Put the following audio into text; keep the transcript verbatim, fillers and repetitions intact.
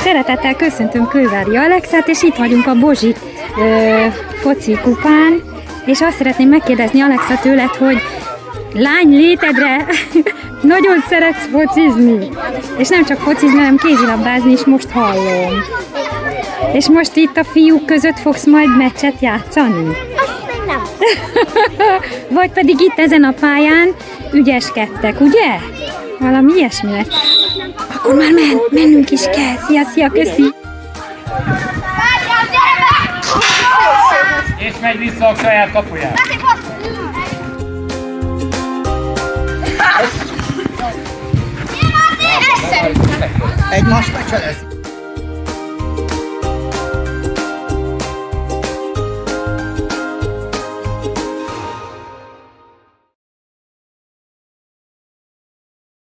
Szeretettel köszöntöm Kővári Alexát, és itt vagyunk a Bozsi ö, foci kupán, és azt szeretném megkérdezni Alexa tőled, hogy lány létedre nagyon szeretsz focizni, és nem csak focizni, hanem kézilabdázni is, most hallom. És most itt a fiúk között fogsz majd meccset játszani? Azt még nem. Vagy pedig itt ezen a pályán ügyeskedtek, ugye? Valami ilyesmi lesz. Akkor már men, mennünk is kell. Szia, szia, köszi! És megy vissza a saját kapujára. Egymást megcselezik.